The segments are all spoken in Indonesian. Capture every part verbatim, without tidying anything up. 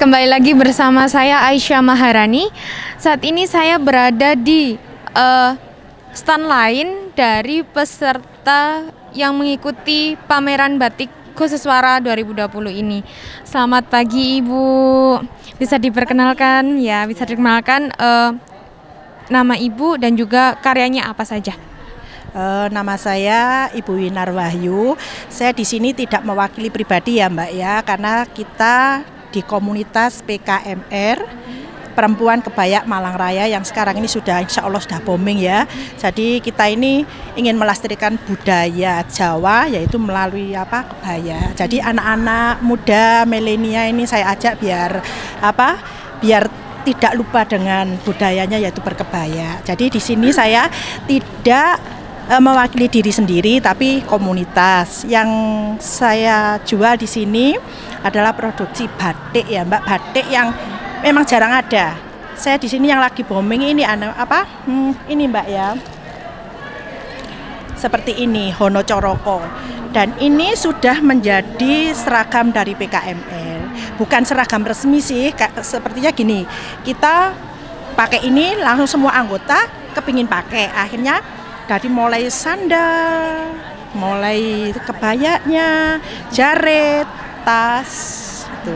kembali lagi bersama saya Aisyah Maharani. Saat ini saya berada di uh, stand lain dari peserta yang mengikuti pameran batik Khususwara dua ribu dua puluh ini. Selamat pagi Ibu. Bisa diperkenalkan ya, bisa dikenalkan uh, nama Ibu dan juga karyanya apa saja? Uh, nama saya Ibu Winar Wahyu. Saya di sini tidak mewakili pribadi ya Mbak ya, karena kita di komunitas P K M R Perempuan Kebaya Malang Raya yang sekarang ini sudah insya Allah sudah booming ya. Jadi kita ini ingin melestarikan budaya Jawa yaitu melalui apa kebaya. Jadi anak-anak muda milenial ini saya ajak biar apa biar tidak lupa dengan budayanya yaitu berkebaya. Jadi di sini saya tidak e, mewakili diri sendiri tapi komunitas. Yang saya jual di sini adalah produksi batik ya Mbak, batik yang memang jarang ada. Saya di sini yang lagi booming ini apa? Hmm, ini Mbak ya. Seperti ini Hono Coroko. Dan ini sudah menjadi seragam dari P K M R. Bukan seragam resmi sih, sepertinya gini. Kita pakai ini langsung semua anggota kepingin pakai. Akhirnya dari mulai sandal, mulai kebayanya, jaret, tas itu.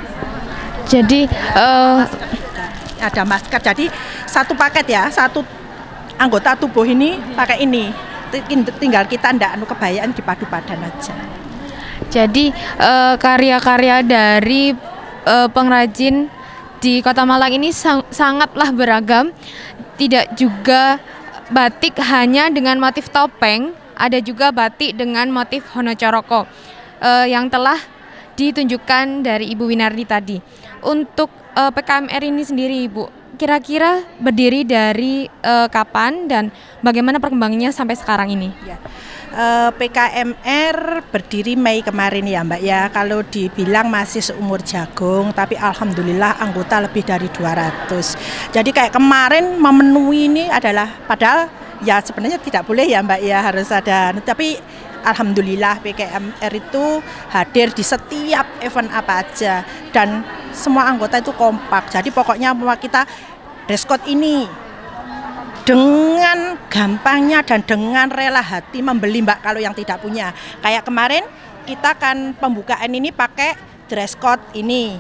Jadi uh, ada masker. Jadi satu paket ya, satu anggota tubuh ini pakai ini. Tinggal kita ndak anu kebayaan dipadu padan aja. Jadi uh, karya-karya dari uh, pengrajin di Kota Malang ini sang sangatlah beragam. Tidak juga batik hanya dengan motif topeng, ada juga batik dengan motif Hono Coroko uh, yang telah ditunjukkan dari Ibu Winardi tadi. Untuk uh, P K M R ini sendiri Ibu, kira-kira berdiri dari uh, kapan dan bagaimana perkembangannya sampai sekarang ini? Ya. Uh, P K M R berdiri Mei kemarin ya Mbak ya. Kalau dibilang masih seumur jagung, tapi alhamdulillah anggota lebih dari dua ratus. Jadi kayak kemarin memenuhi ini adalah, padahal ya sebenarnya tidak boleh ya Mbak ya, harus ada. Tapi alhamdulillah P K M R itu hadir di setiap event apa aja dan semua anggota itu kompak. Jadi pokoknya kita dress code ini dengan gampangnya dan dengan rela hati membeli Mbak kalau yang tidak punya. Kayak kemarin kita kan pembukaan ini pakai dress code ini.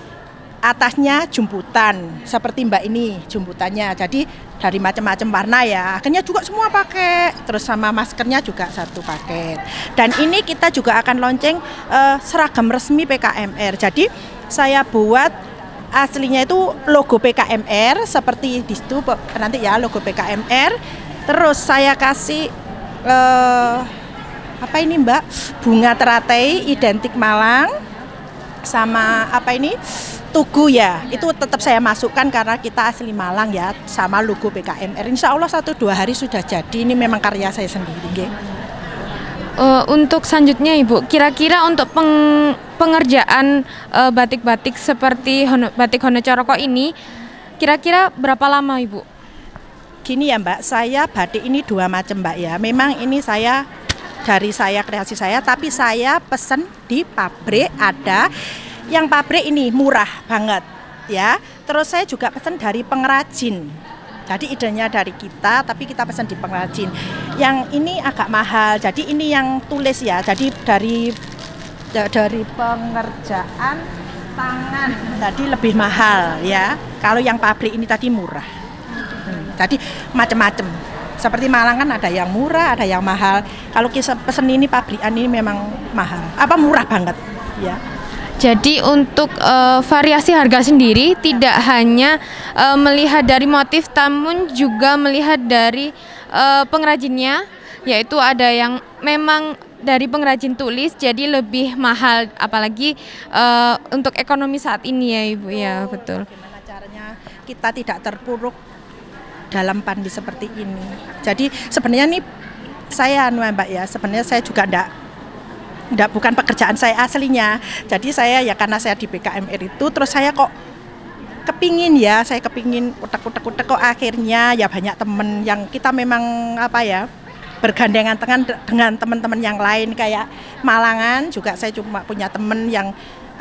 Atasnya jumputan seperti Mbak ini jumputannya. Jadi dari macam-macam warna ya. Akhirnya juga semua pakai. Terus sama maskernya juga satu paket. Dan ini kita juga akan launching uh, seragam resmi P K M R. Jadi saya buat aslinya itu logo P K M R seperti di situ nanti ya logo P K M R. Terus saya kasih uh, apa ini Mbak? Bunga teratai identik Malang sama apa ini? Tugu ya, itu tetap saya masukkan karena kita asli Malang ya, sama logo P K M R. Insya Allah satu dua hari sudah jadi, ini memang karya saya sendiri. Uh, untuk selanjutnya Ibu, kira-kira untuk peng, pengerjaan batik-batik uh, seperti hono, batik Hono Coroko ini, kira-kira berapa lama Ibu? Gini ya Mbak, saya batik ini dua macam Mbak ya, memang ini saya dari saya kreasi saya, tapi saya pesen di pabrik ada. Yang pabrik ini murah banget ya. Terus saya juga pesan dari pengrajin. Jadi idenya dari kita, tapi kita pesan di pengrajin. Yang ini agak mahal. Jadi ini yang tulis ya. Jadi dari dari pengerjaan tangan tadi lebih mahal ya. Kalau yang pabrik ini tadi murah. Hmm, jadi macam-macam. Seperti Malang kan ada yang murah, ada yang mahal. Kalau kita pesen ini pabrikan ini memang mahal. Apa murah banget ya. Jadi untuk uh, variasi harga sendiri tidak hanya uh, melihat dari motif, namun juga melihat dari uh, pengrajinnya, yaitu ada yang memang dari pengrajin tulis jadi lebih mahal, apalagi uh, untuk ekonomi saat ini ya Ibu. Ya betul. Bagaimana caranya kita tidak terpuruk dalam pandemi seperti ini. Jadi sebenarnya nih saya anu Mbak ya, sebenarnya saya juga enggak Enggak, bukan pekerjaan saya aslinya. Jadi saya ya karena saya di P K M R itu, terus saya kok kepingin ya, saya kepingin utek-utek-utek kok akhirnya ya banyak temen yang kita memang apa ya, bergandengan tangan dengan teman-teman yang lain kayak Malangan juga saya cuma punya temen yang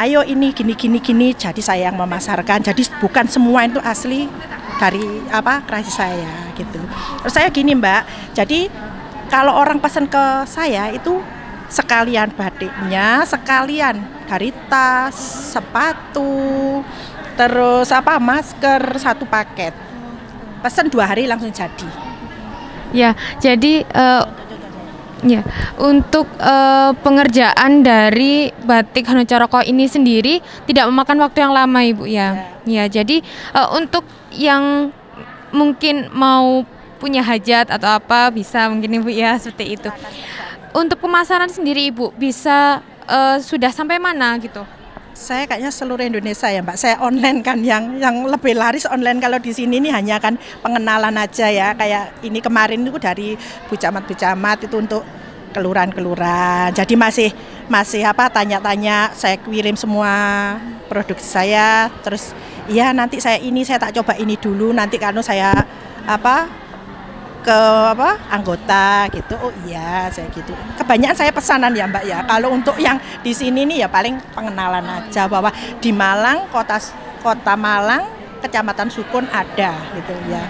ayo ini gini gini gini, jadi saya yang memasarkan. Jadi bukan semua itu asli dari apa kreasi saya gitu. Terus saya gini Mbak, jadi kalau orang pesan ke saya itu sekalian batiknya, sekalian dari tas, sepatu, terus apa masker satu paket. Pesan dua hari langsung jadi. Ya, jadi uh, ya untuk uh, pengerjaan dari batik Hanocaroko ini sendiri tidak memakan waktu yang lama Ibu ya. Ya, ya jadi uh, untuk yang mungkin mau punya hajat atau apa bisa mungkin Ibu ya seperti itu. Untuk pemasaran sendiri Ibu bisa uh, sudah sampai mana gitu? Saya kayaknya seluruh Indonesia ya Mbak. Saya online kan yang yang lebih laris online. Kalau di sini ini hanya kan pengenalan aja ya. Kayak ini kemarin itu dari Bu Camat-Bu Camat itu untuk kelurahan-kelurahan. Jadi masih masih apa tanya-tanya, saya kirim semua produksi saya. Terus iya nanti saya ini saya tak coba ini dulu, nanti kalau saya apa ke apa anggota gitu. Oh iya saya gitu. Kebanyakan saya pesanan ya Mbak ya. Kalau untuk yang di sini nih ya paling pengenalan aja bahwa di Malang, kota kota Malang, Kecamatan Sukun ada gitu ya.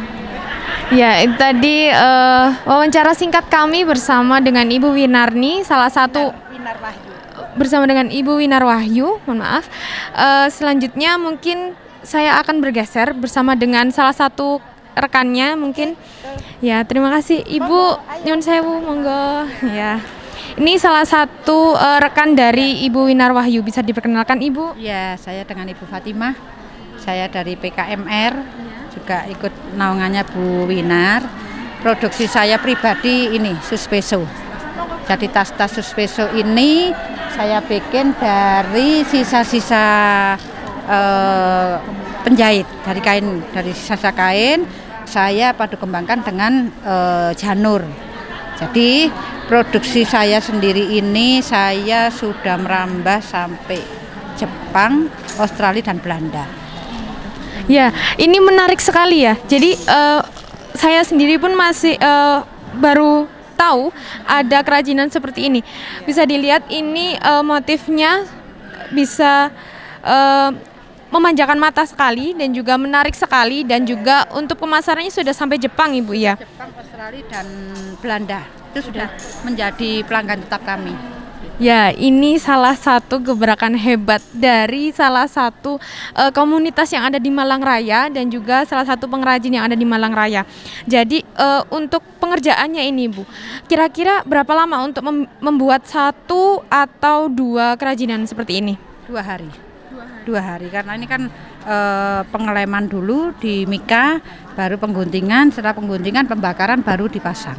Ya, itu tadi uh, wawancara singkat kami bersama dengan Ibu Winarni, salah satu Winar Wahyu. Bersama dengan Ibu Winar Wahyu, mohon maaf. Uh, selanjutnya mungkin saya akan bergeser bersama dengan salah satu rekannya mungkin. Ya, terima kasih Ibu Nyun Sewu, monggo. Ya. Ini salah satu uh, rekan dari Ibu Winar Wahyu, bisa diperkenalkan Ibu? Ya, saya dengan Ibu Fatimah. Saya dari P K M R, juga ikut naungannya Bu Winar. Produksi saya pribadi ini suspeso. Jadi tas-tas suspeso ini saya bikin dari sisa-sisa uh, penjahit dari kain, dari sisa kain. Saya padu kembangkan dengan uh, janur. Jadi produksi saya sendiri ini saya sudah merambah sampai Jepang, Australia dan Belanda. Ya, ini menarik sekali ya. Jadi uh, saya sendiri pun masih uh, baru tahu ada kerajinan seperti ini. Bisa dilihat ini uh, motifnya bisa uh, memanjakan mata sekali dan juga menarik sekali, dan juga untuk pemasarannya sudah sampai Jepang Ibu ya. Jepang, Australia dan Belanda itu sudah menjadi pelanggan tetap kami. Ya, ini salah satu gebrakan hebat dari salah satu uh, komunitas yang ada di Malang Raya dan juga salah satu pengrajin yang ada di Malang Raya. Jadi uh, untuk pengerjaannya ini Bu, kira-kira berapa lama untuk mem membuat satu atau dua kerajinan seperti ini? Dua hari. Dua hari, karena ini kan e, pengeleman dulu di mika, baru pengguntingan, setelah pengguntingan pembakaran baru dipasang.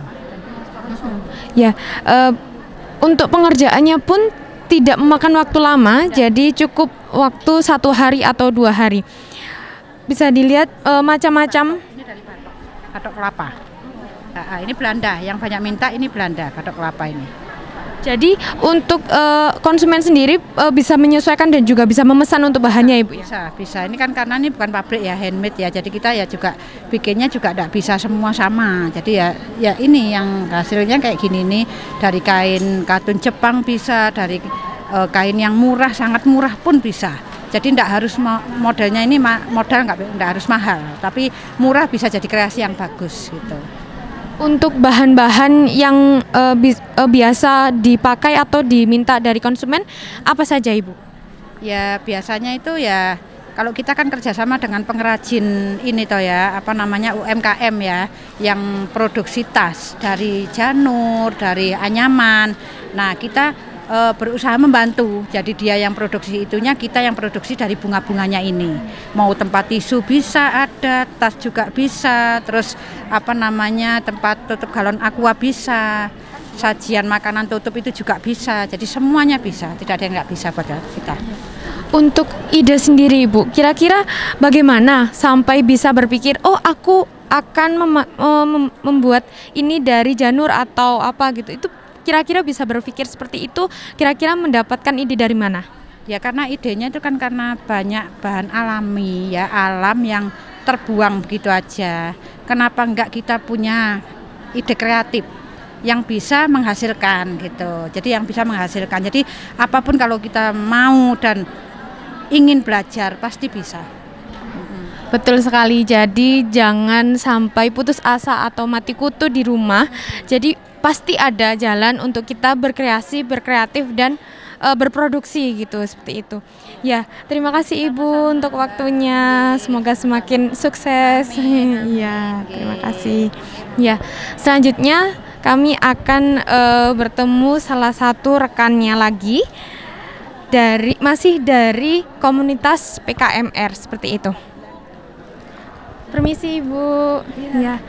Ya, e, untuk pengerjaannya pun tidak memakan waktu lama, jadi cukup waktu satu hari atau dua hari. Bisa dilihat e, macam-macam. Ini dari batok, batok kelapa. Nah, ini Belanda, yang banyak minta ini Belanda, batok kelapa ini. Jadi untuk uh, konsumen sendiri uh, bisa menyesuaikan dan juga bisa memesan untuk bahannya Ibu ya? Bisa, bisa. Ini kan karena ini bukan pabrik ya, handmade ya. Jadi kita ya juga bikinnya juga tidak bisa semua sama. Jadi ya ya ini yang hasilnya kayak gini nih, dari kain katun Jepang bisa, dari uh, kain yang murah, sangat murah pun bisa. Jadi tidak harus modelnya ini modal nggak harus mahal, tapi murah bisa jadi kreasi yang bagus gitu. Untuk bahan-bahan yang uh, bi uh, biasa dipakai atau diminta dari konsumen apa saja Ibu? Ya biasanya itu ya kalau kita kan kerjasama dengan pengrajin ini toh ya, apa namanya U M K M ya, yang produksi tas dari janur, dari anyaman. Nah kita e, berusaha membantu, jadi dia yang produksi itunya, kita yang produksi dari bunga-bunganya ini. Mau tempat tisu bisa ada, tas juga bisa, terus apa namanya tempat tutup galon aqua bisa, sajian makanan tutup itu juga bisa, jadi semuanya bisa, tidak ada yang nggak bisa pada kita. Untuk ide sendiri Ibu, kira-kira bagaimana sampai bisa berpikir, oh aku akan mem mem membuat ini dari janur atau apa gitu, itu kira-kira bisa berpikir seperti itu, kira-kira mendapatkan ide dari mana? Ya karena idenya itu kan karena banyak bahan alami ya, alam yang terbuang begitu aja. Kenapa enggak kita punya ide kreatif? yang bisa menghasilkan gitu. Jadi yang bisa menghasilkan. Jadi apapun kalau kita mau dan ingin belajar pasti bisa. Betul sekali. Jadi jangan sampai putus asa atau mati kutu di rumah. Jadi pasti ada jalan untuk kita berkreasi, berkreatif dan uh, berproduksi gitu, seperti itu. Ya, terima kasih Ibu untuk waktunya. Semoga semakin sukses. Iya, terima kasih. Ya, selanjutnya kami akan uh, bertemu salah satu rekannya lagi dari masih dari komunitas P K M R seperti itu. Permisi Ibu. Ya.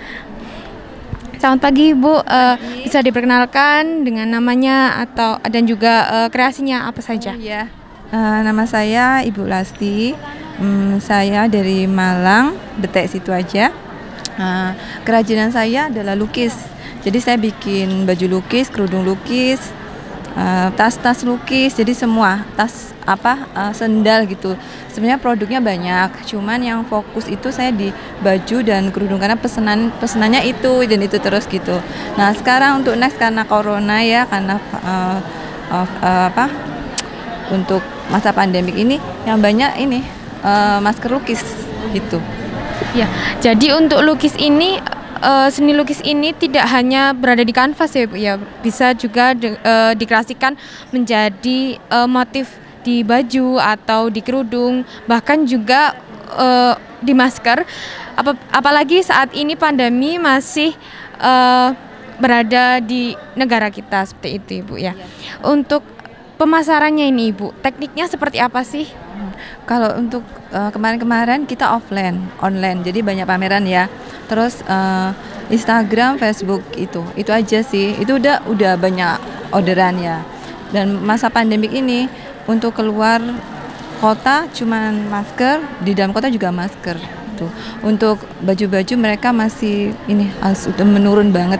Selamat pagi Ibu. Uh, bisa diperkenalkan dengan namanya atau dan juga uh, kreasinya apa saja? Oh, iya. Uh, nama saya Ibu Lasti. Um, saya dari Malang, Betek situ aja. Uh, kerajinan saya adalah lukis. Jadi saya bikin baju lukis, kerudung lukis, uh, tas-tas lukis, jadi semua tas apa uh, sendal gitu. Sebenarnya produknya banyak, cuman yang fokus itu saya di baju dan kerudung karena pesanan pesanannya itu dan itu terus gitu. Nah sekarang untuk next karena corona ya, karena uh, uh, uh, apa untuk masa pandemik ini yang banyak ini uh, masker lukis gitu. Ya, jadi untuk lukis ini Uh, seni lukis ini tidak hanya berada di kanvas ya Bu, ya bisa juga de, uh, dikreasikan menjadi uh, motif di baju atau di kerudung, bahkan juga uh, di masker. Ap apalagi saat ini pandemi masih uh, berada di negara kita seperti itu Ibu ya. Untuk pemasarannya ini Ibu, tekniknya seperti apa sih? Hmm. Kalau untuk uh, kemarin-kemarin kita offline, online, jadi banyak pameran ya. Terus uh, Instagram, Facebook itu, itu aja sih. Itu udah udah banyak orderan ya. Dan masa pandemik ini untuk keluar kota cuman masker, di dalam kota juga masker. Tuh. Untuk baju-baju mereka masih ini sudah menurun banget.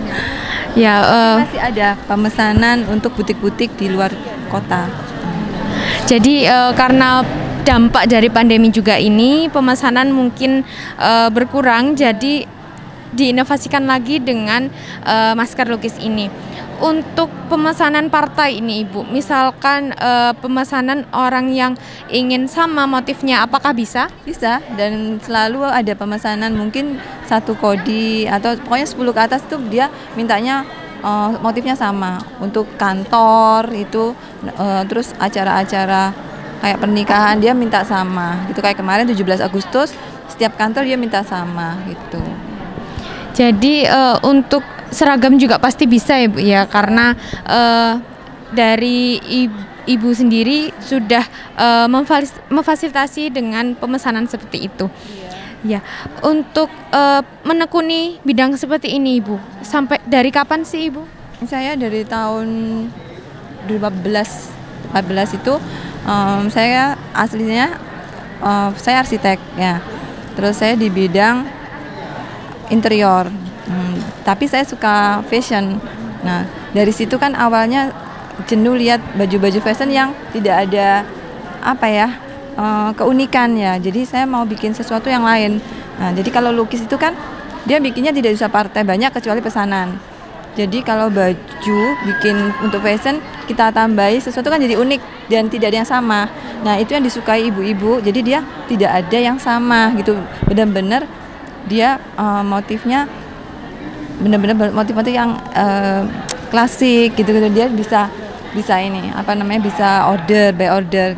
Ya, uh, masih ada pemesanan untuk butik-butik di luar kota. Jadi uh, karena dampak dari pandemi juga ini pemesanan mungkin uh, berkurang, jadi diinovasikan lagi dengan uh, masker lukis ini. Untuk pemesanan partai ini Ibu, misalkan uh, pemesanan orang yang ingin sama motifnya, apakah bisa? Bisa, dan selalu ada pemesanan mungkin satu kodi atau pokoknya sepuluh ke atas tuh dia mintanya uh, motifnya sama. Untuk kantor itu uh, terus acara-acara kayak pernikahan dia minta sama gitu, kayak kemarin tujuh belas Agustus setiap kantor dia minta sama gitu. Jadi uh, untuk seragam juga pasti bisa ya Bu ya, karena uh, dari ibu, ibu sendiri sudah uh, memfasilitasi dengan pemesanan seperti itu. Iya. Ya, untuk uh, menekuni bidang seperti ini Ibu, sampai dari kapan sih Ibu? Saya dari tahun dua ribu empat belas itu. Um, saya aslinya uh, saya arsitek ya, terus saya di bidang interior, hmm, tapi saya suka fashion. Nah dari situ kan awalnya jenuh lihat baju-baju fashion yang tidak ada apa ya uh, keunikan ya, jadi saya mau bikin sesuatu yang lain. Nah jadi kalau lukis itu kan dia bikinnya tidak bisa partai banyak kecuali pesanan. Jadi kalau baju bikin untuk fashion kita tambahi sesuatu kan jadi unik dan tidak ada yang sama. Nah itu yang disukai ibu-ibu. Jadi dia tidak ada yang sama gitu. Benar-benar dia uh, motifnya benar-benar motif-motif yang uh, klasik gitu-gitu. Dia bisa bisa ini apa namanya bisa order by order.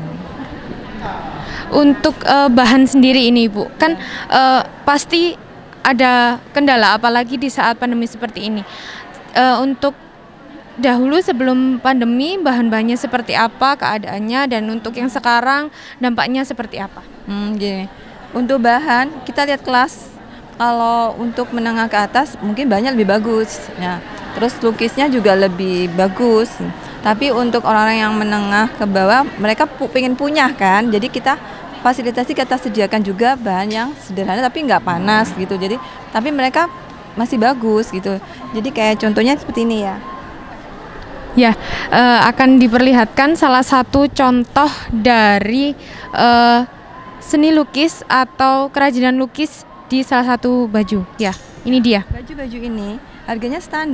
Untuk uh, bahan sendiri ini Ibu kan uh, pasti ada kendala apalagi di saat pandemi seperti ini. Uh, untuk dahulu sebelum pandemi bahan-bahannya seperti apa keadaannya, dan untuk yang sekarang dampaknya seperti apa? Hmm, gini. Untuk bahan kita lihat kelas. Kalau untuk menengah ke atas mungkin banyak lebih bagus ya. Terus lukisnya juga lebih bagus. Tapi untuk orang-orang yang menengah ke bawah mereka pu- pengen punya kan. Jadi kita fasilitasi kita sediakan juga bahan yang sederhana tapi nggak panas gitu. Jadi tapi mereka masih bagus gitu. Jadi kayak contohnya seperti ini ya. Ya, uh, akan diperlihatkan salah satu contoh dari uh, seni lukis atau kerajinan lukis di salah satu baju. Ya, ini dia. Baju-baju ini harganya standar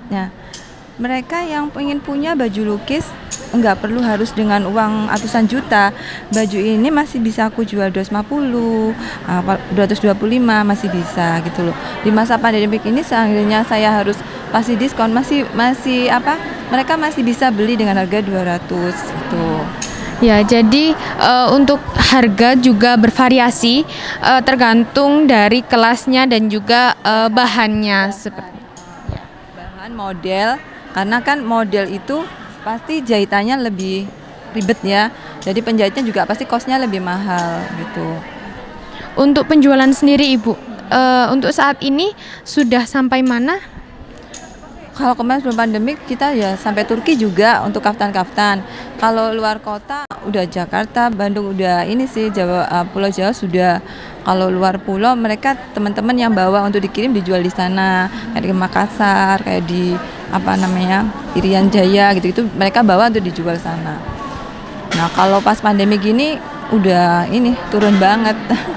Ya, mereka yang ingin punya baju lukis nggak perlu harus dengan uang ratusan juta. Baju ini masih bisa aku jual dua ratus lima puluh, dua ratus dua puluh lima masih bisa gitu loh. Di masa pandemik ini seandainya saya harus pasti diskon masih masih apa? Mereka masih bisa beli dengan harga dua ratus gitu. Ya, jadi uh, untuk harga juga bervariasi uh, tergantung dari kelasnya dan juga uh, bahannya seperti bahan model, karena kan model itu pasti jahitannya lebih ribet ya. Jadi penjahitnya juga pasti kosnya lebih mahal gitu. Untuk penjualan sendiri Ibu, uh, untuk saat ini sudah sampai mana? Kalau kemarin sebelum pandemi kita ya sampai Turki juga untuk kaftan-kaftan. Kalau luar kota udah Jakarta, Bandung udah ini sih Jawa, uh, Pulau Jawa sudah. Kalau luar pulau mereka teman-teman yang bawa untuk dikirim dijual di sana, kayak di Makassar, kayak di apa namanya Irian Jaya gitu-gitu mereka bawa untuk dijual sana. Nah kalau pas pandemi gini udah ini turun banget.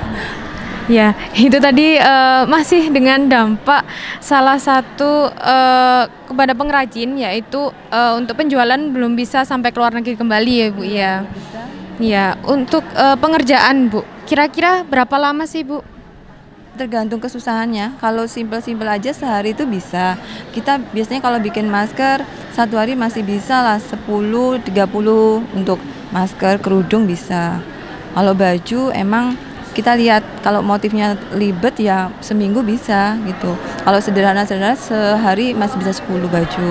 Ya, itu tadi uh, masih dengan dampak salah satu uh, kepada pengrajin, yaitu uh, untuk penjualan belum bisa sampai ke luar negeri kembali ya Bu ya. Ya, untuk uh, pengerjaan Bu, kira-kira berapa lama sih Bu? Tergantung kesusahannya. Kalau simpel-simpel aja sehari itu bisa. Kita biasanya kalau bikin masker satu hari masih bisa lah sepuluh, tiga puluh untuk masker, kerudung bisa. Kalau baju emang kita lihat kalau motifnya libet ya seminggu bisa gitu. Kalau sederhana-sederhana sehari masih bisa sepuluh baju.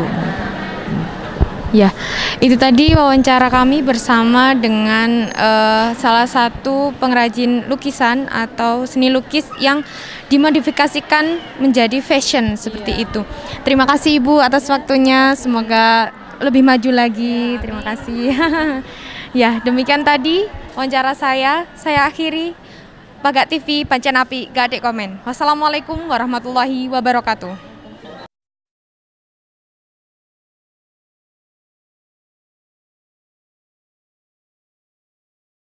Ya, itu tadi wawancara kami bersama dengan uh, salah satu pengrajin lukisan atau seni lukis yang dimodifikasikan menjadi fashion seperti itu. Terima kasih Ibu atas waktunya, semoga lebih maju lagi. Terima kasih. Ya, demikian tadi wawancara saya. Saya akhiri. Pagat T V, Pancen Api, gak adek komen. Wassalamualaikum warahmatullahi wabarakatuh.